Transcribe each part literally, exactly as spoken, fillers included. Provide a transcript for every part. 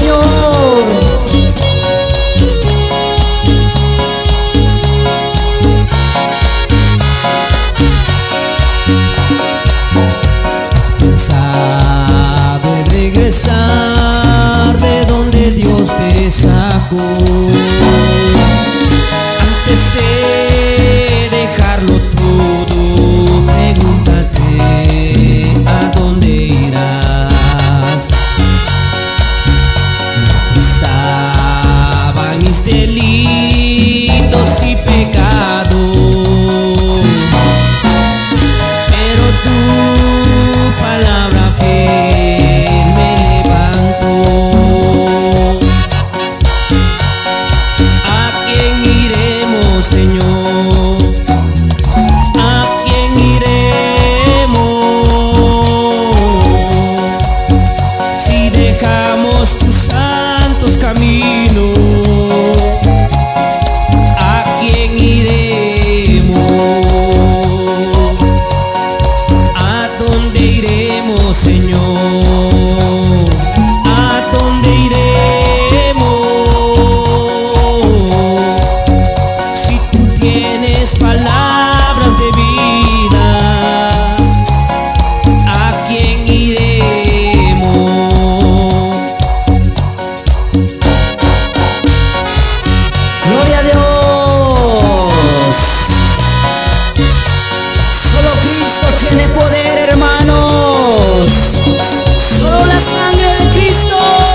Señor. Pensado en regresar de donde Dios te sacó. Antes de dejarlo todo, pregúntate a dónde irás. Estaban mis delitos y pecados, pero tu palabra fiel me levantó. ¿A quién iremos, Señor? ¿A quién iremos si dejamos tus santos caminos? ¿A quién iremos? ¿A dónde iremos, Señor? ¿A dónde iremos si tú tienes palabras de vida? ¿A quién iremos? Gloria a Dios. Solo Cristo tiene poder, hermanos. Solo la sangre de Cristo.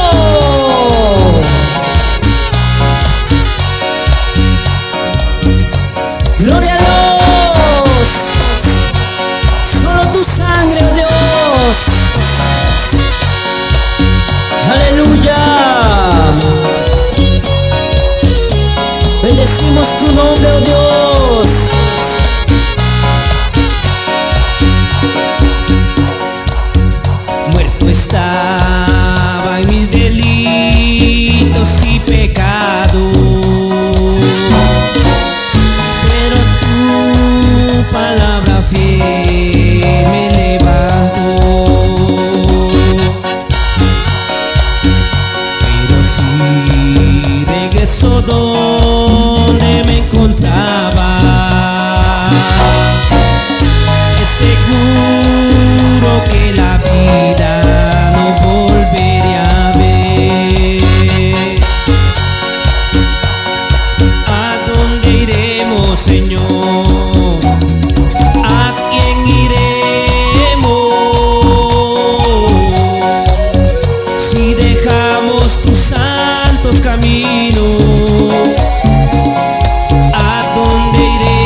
Gloria a Dios. Solo tu sangre, oh Dios. Aleluya. Bendecimos tu nombre, oh Dios. Muerto estaba en mis delitos y pecados, pero tu palabra fiel me levantó. Pero si regreso donde me encontraba, es seguro que la vida no volveré a ver. ¿A dónde iremos, Señor? ¿A quién iremos si dejamos tus santos caminos? ¿A dónde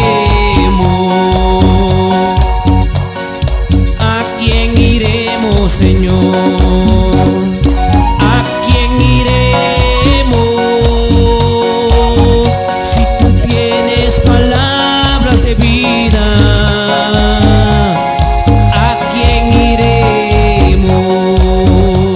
iremos? ¿A quién iremos, Señor? ¿A quién iremos si tú tienes palabras de vida? ¿A quién iremos?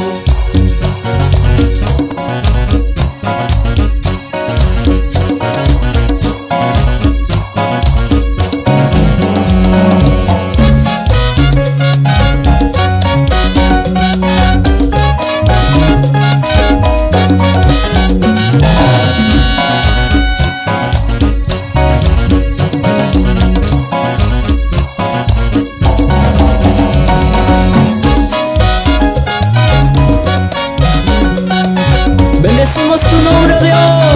Bendecimos tu nombre, oh Dios.